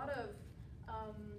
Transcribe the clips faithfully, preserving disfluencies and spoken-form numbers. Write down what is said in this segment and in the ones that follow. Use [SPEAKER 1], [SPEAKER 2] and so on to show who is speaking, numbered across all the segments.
[SPEAKER 1] lot of um,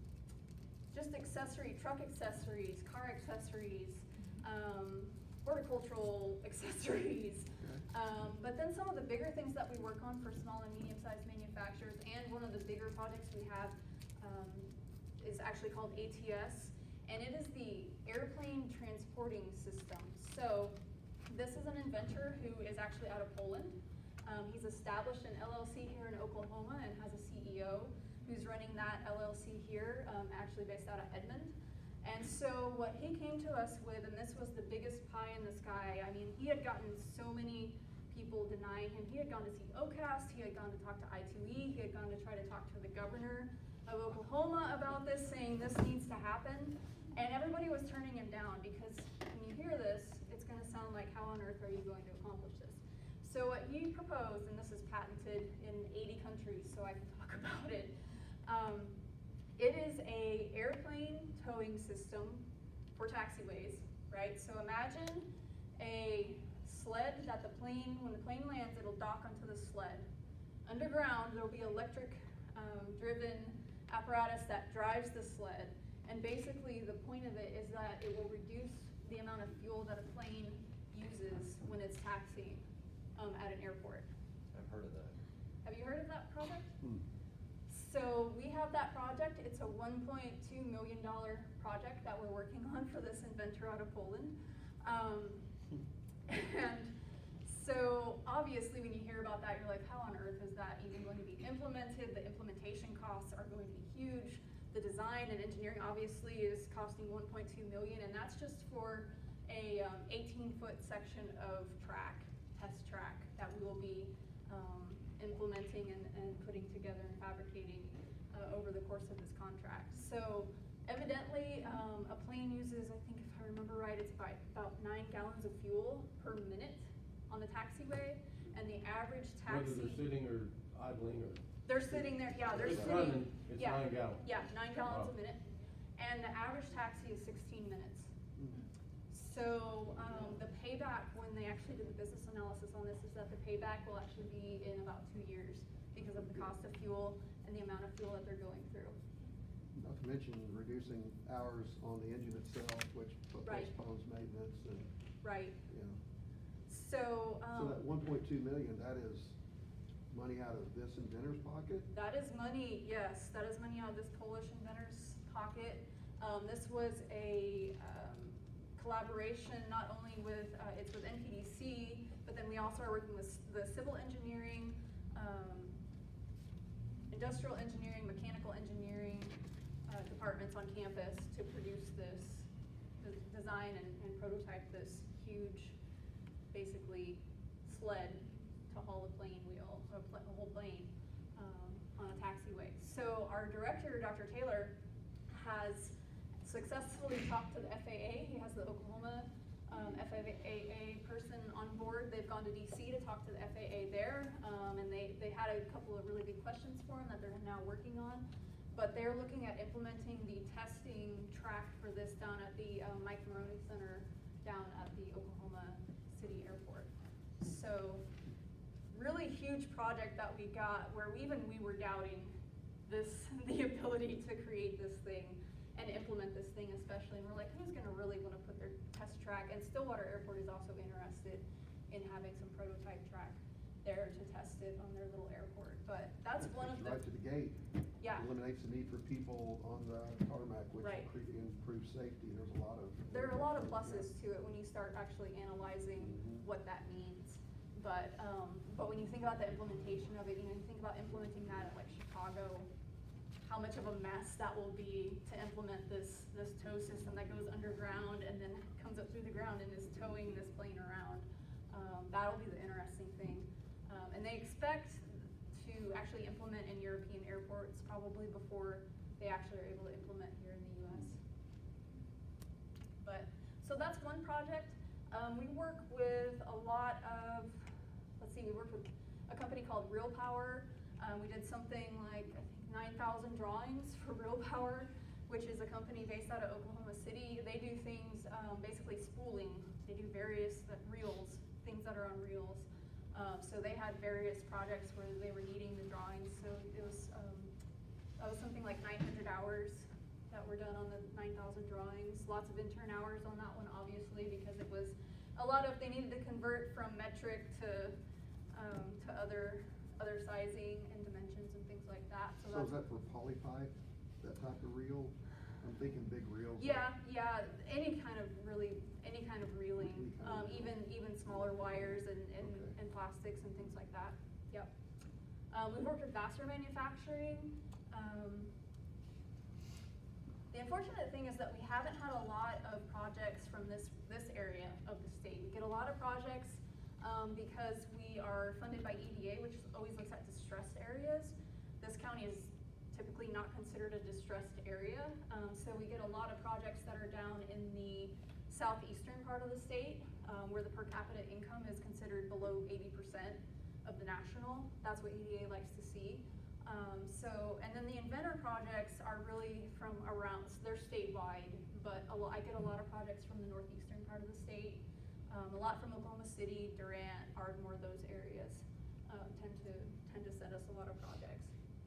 [SPEAKER 1] just accessory, truck accessories, car accessories, um, horticultural accessories. Um, but then some of the bigger things that we work on for small and medium-sized manufacturers, and one of the bigger projects we have um, is actually called A T S, and it is the airplane transporting system. So this is an inventor who is actually out of Poland. Um, he's established an L L C here in Oklahoma and has a C E O who's running that L L C here, um, actually based out of Edmond. And so what he came to us with, and this was the biggest pie in the sky, I mean, he had gotten so many people denying him. He had gone to see O C A S, he had gone to talk to I two E, he had gone to try to talk to the governor of Oklahoma about this, saying this needs to happen. And everybody was turning him down because when you hear this, it's gonna sound like, how on earth are you going to accomplish this? So what he proposed, and this is patented in eighty countries, so I can talk about it. Um, it is a airplane towing system for taxiways, right? So imagine a sled that the plane, when the plane lands, it'll dock onto the sled. Underground, there'll be electric um, driven apparatus that drives the sled. And basically the point of it is that it will reduce the amount of fuel that a plane uses when it's taxiing um, at an airport.
[SPEAKER 2] I've heard of that.
[SPEAKER 1] Have you heard of that project?
[SPEAKER 3] Hmm.
[SPEAKER 1] So we have that project. It's a one point two million dollar project that we're working on for this inventor out of Poland. Um, and so obviously when you hear about that, you're like, how on earth is that even going to be implemented? The implementation costs are going to be huge. The design and engineering obviously is costing one point two million dollars, and that's just for a um, eighteen foot section of track, test track, that we will be um, implementing and, and putting together and fabricating uh, over the course of this contract. So evidently um, a plane uses, I think if I remember right, it's about, about nine gallons of fuel per minute on the taxiway, and the average taxi—
[SPEAKER 3] Whether they're sitting or idling or—
[SPEAKER 1] They're sitting there, yeah, they're
[SPEAKER 3] It's
[SPEAKER 1] sitting.
[SPEAKER 3] running, it's
[SPEAKER 1] yeah,
[SPEAKER 3] nine gallons.
[SPEAKER 1] Yeah, nine gallons
[SPEAKER 3] Wow.
[SPEAKER 1] a minute. And the average taxi is sixteen minutes. So um, the payback, when they actually did the business analysis on this, is that the payback will actually be in about two years because of the cost of fuel and the amount of fuel that they're going through.
[SPEAKER 4] Not to mention reducing hours on the engine itself, which
[SPEAKER 1] Right.
[SPEAKER 4] postpones maintenance and,
[SPEAKER 1] Right.
[SPEAKER 4] you know.
[SPEAKER 1] So,
[SPEAKER 4] So that
[SPEAKER 1] um,
[SPEAKER 4] one point two million, that is money out of this inventor's pocket?
[SPEAKER 1] that is money, yes, that is money out of this Polish inventor's pocket. Um, this was a um, collaboration not only with, uh, it's with N P D C, but then we also are working with the civil engineering, um, industrial engineering, mechanical engineering uh, departments on campus to produce this, the design and, and prototype this huge, basically, sled to haul a plane wheel, or pl a whole plane um, on a taxiway. So our director, Doctor Taylor, has successfully talked to the F A A. He has the Oklahoma um, F A A person on board. They've gone to D C to talk to the F A A there, um, and they, they had a couple of really big questions for him that they're now working on. But they're looking at implementing the testing track for this down at the um, Mike Maroney Center down at the Oklahoma City Airport. So really huge project that we got, where we, even we were doubting this, the ability to create this thing and implement this thing especially. And we're like, who's gonna really wanna put their test track? And Stillwater Airport is also interested in having some prototype track there to test it on their little airport. But that's
[SPEAKER 4] It
[SPEAKER 1] one
[SPEAKER 4] takes
[SPEAKER 1] of
[SPEAKER 4] you
[SPEAKER 1] the—
[SPEAKER 4] right to the gate.
[SPEAKER 1] Yeah.
[SPEAKER 4] Eliminates the need for people on the tarmac, which
[SPEAKER 1] Right.
[SPEAKER 4] incre- improves safety. There's a lot of.
[SPEAKER 1] There are a lot of pluses to it when you start actually analyzing
[SPEAKER 4] Mhm.
[SPEAKER 1] what that means. But um, but when you think about the implementation of it, you know, you think about implementing that at like Chicago, how much of a mess that will be to implement this this tow system that goes underground and then comes up through the ground and is towing this plane around. Um, that'll be the interesting thing. Um, and they expect to actually implement in European airports probably before they actually are able to implement here in the U S. But, so that's one project. Um, we work with a lot of, let's see, we worked with a company called Real Power. Um, we did something like, I think, nine thousand drawings for Real Power, which is a company based out of Oklahoma City. They do things, um, basically spooling. They do various uh, reels, things that are on reels. Um, so they had various projects where they were needing the drawings. So it was um, a, were done on the nine thousand drawings. Lots of intern hours on that one, obviously, because it was a lot of, they needed to convert from metric to, um, to other, other sizing and dimensions and things like that. So
[SPEAKER 4] So
[SPEAKER 1] that's
[SPEAKER 4] is that for polypipe, that type of reel? I'm thinking big reels.
[SPEAKER 1] Yeah, yeah, any kind of really, any kind of reeling,
[SPEAKER 4] Any kind
[SPEAKER 1] um,
[SPEAKER 4] of reel.
[SPEAKER 1] even, even smaller wires and, and,
[SPEAKER 4] Okay.
[SPEAKER 1] and plastics and things like that, yep. Um, we've worked with Vassar Manufacturing. Um, the unfortunate thing is that we haven't had a lot of projects from this, this area of the state. We get a lot of projects, um, because we are funded by E D A, which always looks at distressed areas. This county is typically not considered a distressed area, um, so we get a lot of projects that are down in the southeastern part of the state, um, where the per capita income is considered below eighty percent of the national. That's what E D A likes to see. Um, so, and then the inventor projects are really from around, they're statewide, but a lot, I get a lot of projects from the northeastern part of the state, um, a lot from Oklahoma City, Durant, Ardmore, those areas, um, tend to, tend to send us a lot of projects.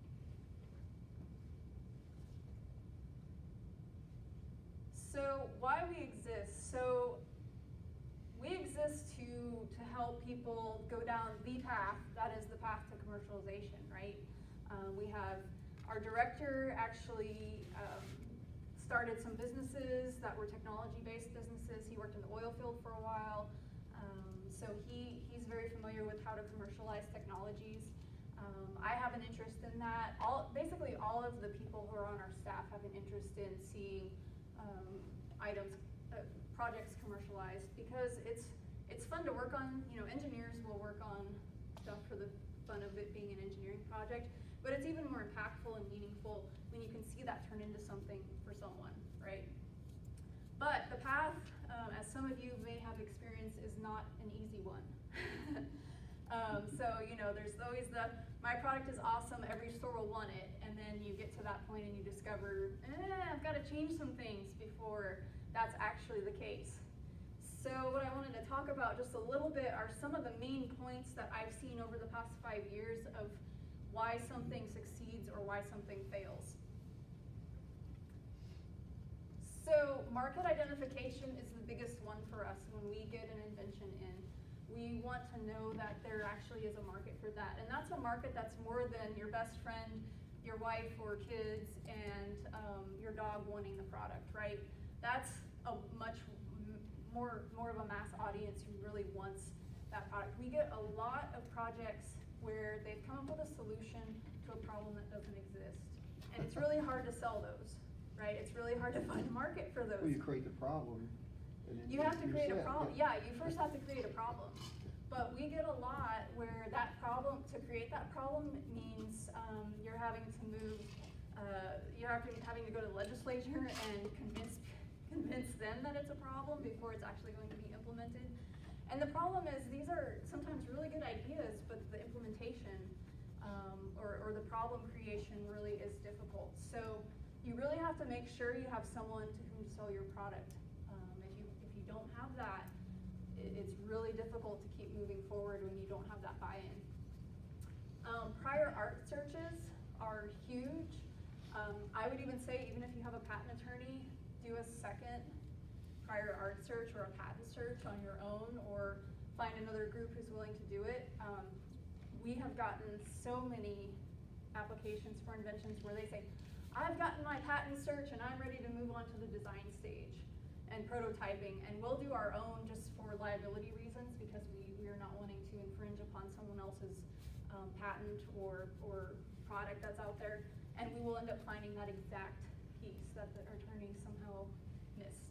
[SPEAKER 1] So why we exist? So we exist to, to help people go down the path, that is the path to commercialization, right? Um, we have, our director actually um, started some businesses that were technology-based businesses. He worked in the oil field for a while. Um, so he, he's very familiar with how to commercialize technologies. Um, I have an interest in that. All, basically all of the people who are on our staff have an interest in seeing um, items, uh, projects commercialized, because it's, it's fun to work on. You know, engineers will work on stuff for the fun of it being an engineering project, but it's even more impactful and meaningful when you can see that turn into something for someone, right? But the path, um, as some of you may have experienced, is not an easy one. um, so, you know, there's always the, my product is awesome, every store will want it, and then you get to that point and you discover, eh, I've got to change some things before that's actually the case. So what I wanted to talk about just a little bit are some of the main points that I've seen over the past five years of why something succeeds or why something fails. So market identification is the biggest one for us when we get an invention in. We want to know that there actually is a market for that. And that's a market that's more than your best friend, your wife or kids, and um, your dog wanting the product, right? That's a much more, more of a mass audience who really wants that product. We get a lot of projects where they've come up with a solution to a problem that doesn't exist. And it's really hard to sell those, right? It's really hard to find a market for those.
[SPEAKER 4] Well, you create the problem. And then
[SPEAKER 1] You have to
[SPEAKER 4] you're
[SPEAKER 1] create a
[SPEAKER 4] set.
[SPEAKER 1] problem. Yeah, you first have to create a problem. But we get a lot where that problem, to create that problem means um, you're having to move, uh, you're having, having to go to the legislature and convince, convince them that it's a problem before it's actually going to be implemented. And the problem is these are sometimes really good ideas, but the implementation um, or, or the problem creation really is difficult. So you really have to make sure you have someone to whom to sell your product. Um, if you if you don't have that, it, it's really difficult to keep moving forward when you don't have that buy-in. Um, prior art searches are huge. Um, I would even say, even if you have a patent attorney, do a second prior art search or a patent search on your own, or find another group who's willing to do it. Um, we have gotten so many applications for inventions where they say, I've gotten my patent search and I'm ready to move on to the design stage and prototyping, and we'll do our own just for liability reasons, because we, we are not wanting to infringe upon someone else's um, patent or, or product that's out there, and we will end up finding that exact piece that the attorney somehow missed.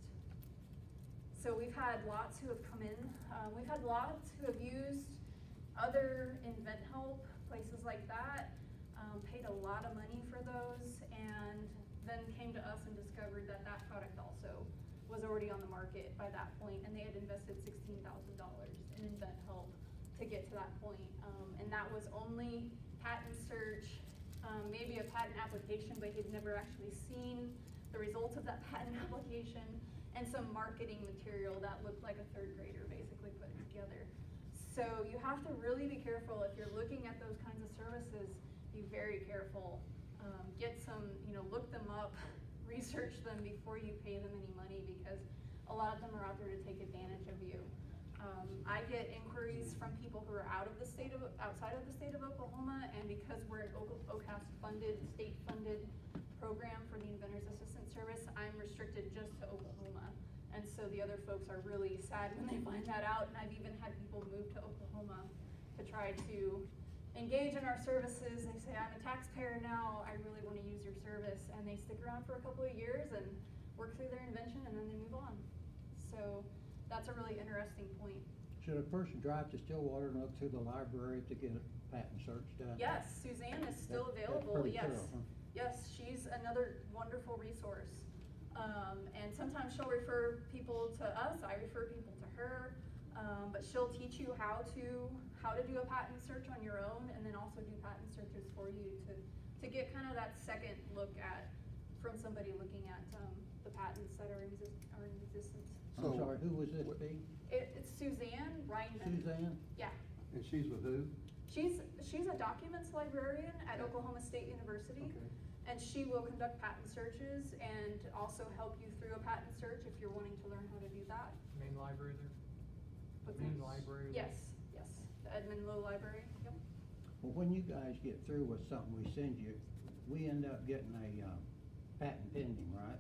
[SPEAKER 1] So we've had lots who have come in. Um, we've had lots who have used other InventHelp, places like that, um, paid a lot of money for those, and then came to us and discovered that that product also was already on the market by that point, and they had invested sixteen thousand dollars in InventHelp to get to that point. Um, and that was only patent search, um, maybe a patent application, but he'd never actually seen the results of that patent application, and some marketing material that looked like a third grader basically put it together. So you have to really be careful if you're looking at those kinds of services. Be very careful. Um, get some, you know, look them up, research research them before you pay them any money, because a lot of them are out there to take advantage of you. Um, I get inquiries from people who are out of the state of, outside of the state of Oklahoma, and because we're an O- OCAST funded, state funded program for the Inventor's Assistance Service, I'm restricted just to Oklahoma. And so the other folks are really sad when they find that out, and I've even had people move to Oklahoma to try to engage in our services. They say, I'm a taxpayer now, I really want to use your service, and they stick around for a couple of years and work through their invention, and then they move on. So that's a really interesting point.
[SPEAKER 2] Should a person drive to Stillwater and look through the library to get a patent search done?
[SPEAKER 1] Yes, Suzanne is still
[SPEAKER 2] That- that's
[SPEAKER 1] available,
[SPEAKER 2] pretty
[SPEAKER 1] yes.
[SPEAKER 2] thorough, huh?
[SPEAKER 1] Yes, she's another wonderful resource. Um, and sometimes she'll refer people to us, I refer people to her, um, but she'll teach you how to, how to do a patent search on your own, and then also do patent searches for you to, to get kind of that second look at, from somebody looking at, um, the patents that are in exist, are in existence.
[SPEAKER 2] I'm
[SPEAKER 4] So-
[SPEAKER 2] sorry, who was this
[SPEAKER 4] what-
[SPEAKER 2] be?
[SPEAKER 1] It, it's Suzanne Reinman.
[SPEAKER 2] Suzanne?
[SPEAKER 1] Yeah.
[SPEAKER 4] And she's with who?
[SPEAKER 1] She's, she's a documents librarian at Oklahoma State University.
[SPEAKER 4] Okay.
[SPEAKER 1] And she will conduct patent searches and also help you through a patent search if you're wanting to learn how to do that.
[SPEAKER 5] Main library there?
[SPEAKER 1] What's
[SPEAKER 5] Main
[SPEAKER 1] that?
[SPEAKER 5] library there?
[SPEAKER 1] Yes, yes, the Edmund Lowe Library, yep.
[SPEAKER 2] Well, when you guys get through with something we send you, we end up getting a, uh, patent pending, right?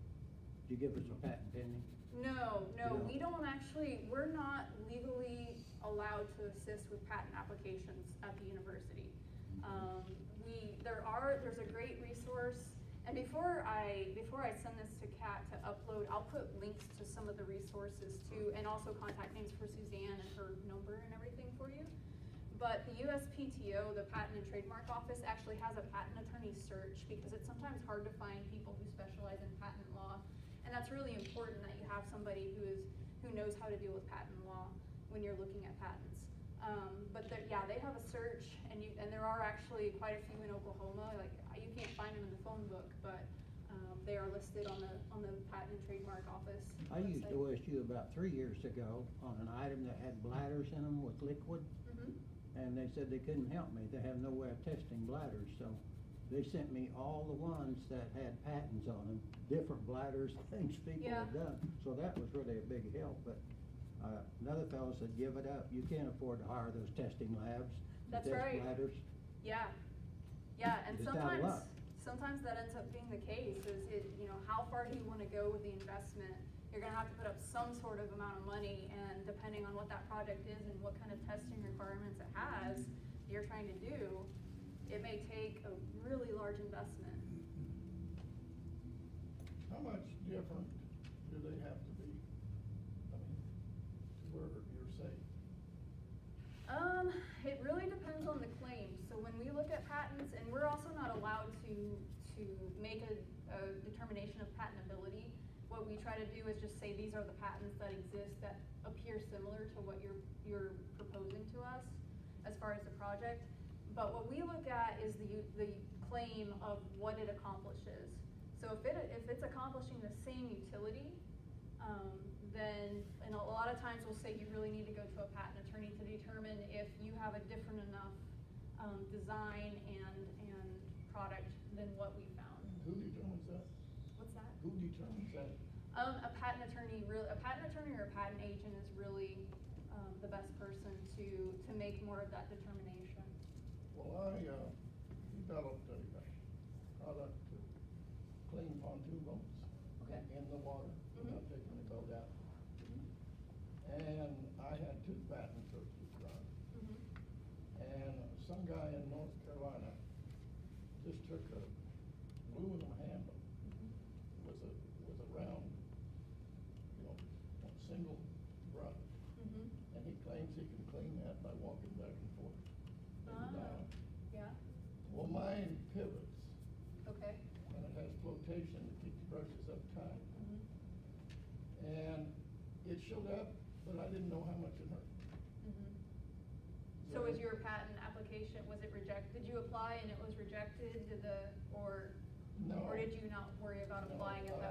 [SPEAKER 2] Do you give us a patent pending?
[SPEAKER 1] No, no,
[SPEAKER 2] No.
[SPEAKER 1] we don't actually, we're not legally allowed to assist with patent applications at the university. Um, we, there are, there's a great resource, and before I, before I send this to Kat to upload, I'll put links to some of the resources too, and also contact names for Suzanne and her number and everything for you. But the U S P T O, the Patent and Trademark Office, actually has a patent attorney search, because it's sometimes hard to find people who specialize in patent law. And that's really important, that you have somebody who is, who knows how to deal with patent law when you're looking at patents. Um, but there, yeah, they have a search, and you, and there are actually quite a few in Oklahoma. Like, you can't find them in the phone book, but, um, they are listed on the, on the Patent and Trademark Office
[SPEAKER 2] I used
[SPEAKER 1] website.
[SPEAKER 2] O S U about three years ago on an item that had bladders in them with liquid,
[SPEAKER 1] Mhm.
[SPEAKER 2] and they said they couldn't help me. They have no way of testing bladders, so they sent me all the ones that had patents on them, different bladders, things people had
[SPEAKER 1] Yeah.
[SPEAKER 2] done. So that was really a big help, but, uh, another fellow said, give it up. You can't afford to hire those testing labs to
[SPEAKER 1] That's
[SPEAKER 2] test
[SPEAKER 1] right.
[SPEAKER 2] bladders.
[SPEAKER 1] Yeah, yeah, and
[SPEAKER 2] Just out of
[SPEAKER 1] sometimes,
[SPEAKER 2] luck.
[SPEAKER 1] sometimes that ends up being the case, is it, you know, how far do you wanna go with the investment? You're gonna have to put up some sort of amount of money, and depending on what that project is and what kind of testing requirements it has, you're trying to do, it may take a really large investment.
[SPEAKER 3] How much different do they have to be? I mean, to where you're safe?
[SPEAKER 1] Um, it really depends on the claim. So when we look at patents, and we're also not allowed to, to make a, a determination of patentability, what we try to do is just say these are the patents that exist that appear similar to what you're, you're proposing to us as far as the project. But what we look at is the, u- the claim of what it accomplishes. So if it, if it's accomplishing the same utility, um, then, and a lot of times we'll say you really need to go to a patent attorney to determine if you have a different enough, um, design and, and product than what we found.
[SPEAKER 3] Who determines that?
[SPEAKER 1] What's that?
[SPEAKER 3] Who determines that?
[SPEAKER 1] Um, a patent attorney, really, a patent attorney or a patent agent is really, um, the best person to, to make more of that determination.
[SPEAKER 3] Well, I, uh, developed a uh, product to clean pontoon boats
[SPEAKER 1] Okay.
[SPEAKER 3] in the water, without
[SPEAKER 1] Mhm.
[SPEAKER 3] taking the boat out. And I had two patent searches run.
[SPEAKER 1] Mhm.
[SPEAKER 3] And some guy in North Carolina just took a aluminum handle with a, with a round, you know, single brush.
[SPEAKER 1] Mhm.
[SPEAKER 3] And he claims he can clean that by walking back and forth. and
[SPEAKER 1] Ah.
[SPEAKER 3] down.
[SPEAKER 1] Yeah,
[SPEAKER 3] Well, mine pivots,
[SPEAKER 1] okay.
[SPEAKER 3] and it has flotation to keep the brushes up tight.
[SPEAKER 1] Mhm.
[SPEAKER 3] And it showed up, but I didn't know how much it hurt.
[SPEAKER 1] Mhm. So was your patent application, was it rejected? Did you apply and it was rejected? Did the, or,
[SPEAKER 3] No.
[SPEAKER 1] or did you not worry about
[SPEAKER 3] No,
[SPEAKER 1] applying at
[SPEAKER 3] I-